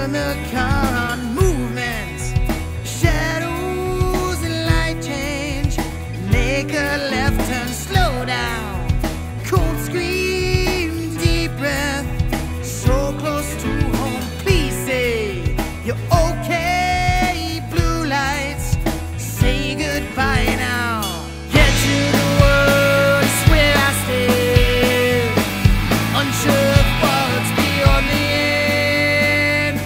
turn the car on, movements, shadows and light change. Make a left turn, slow down, cold scream, deep breath. So close to home, please say you're okay. Blue lights, say goodbye now. Get to the world, it's where I stay. Unsure of what's beyond the end.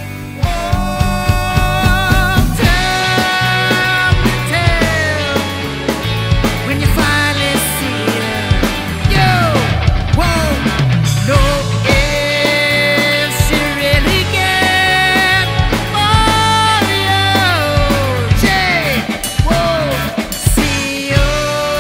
Oh, time will tell when you finally see it. You won't know if she really cared for you. She won't see you.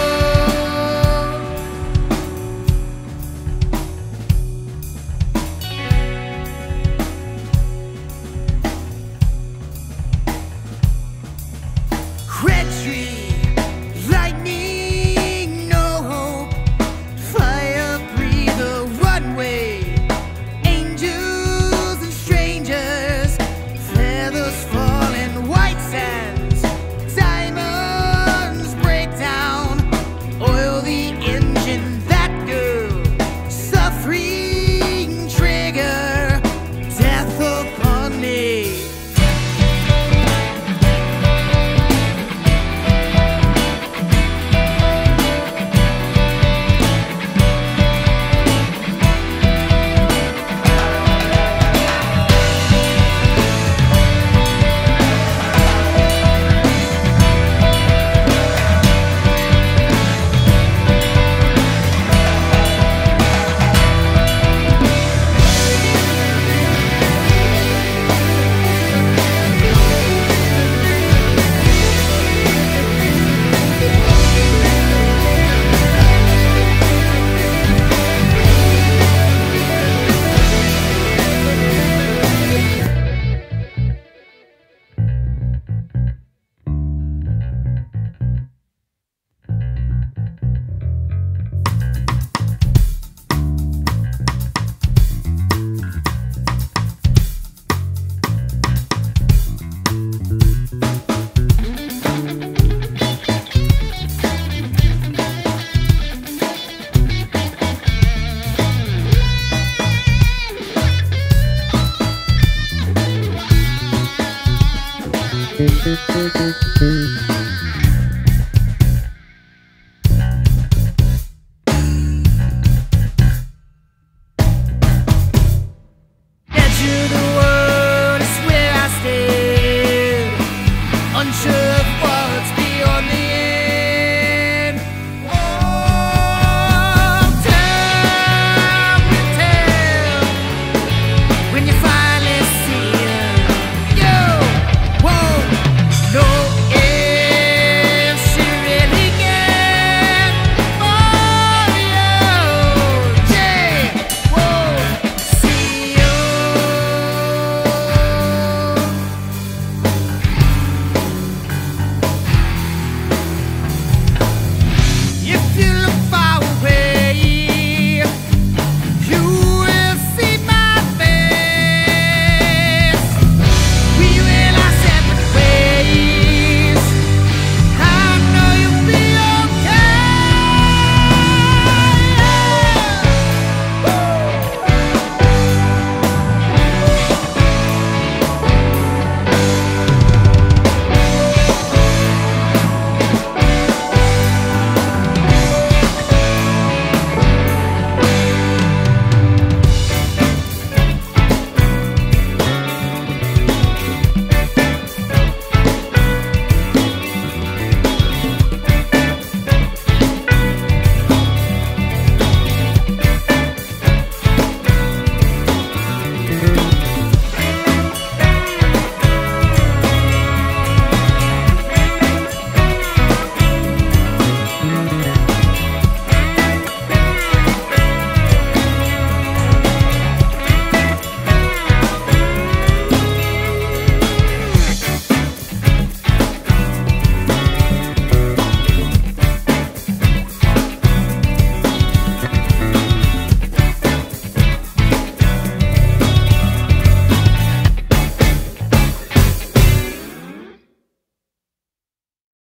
Red tree, lightning, no hope. Fire breather, runway. Angels and strangers, feathers falling, white sands. Diamonds break down, oil the engine. That girl, suffering trigger, death upon me. Thank you.